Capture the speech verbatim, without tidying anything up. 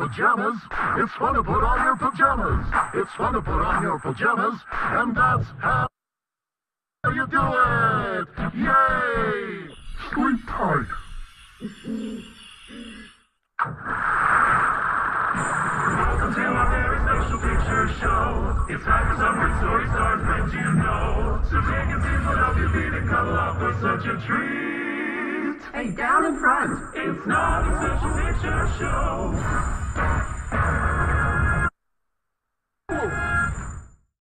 pajamas. It's fun to put on your pajamas. It's fun to put on your pajamas, and that's how you do it. Yay! Sleep tight. Welcome to our very special picture show. It's time for some good story stars meant you know. So take a seat, put up your feet, and cuddle up for such a treat. Hey, down in front. It's not a special picture show.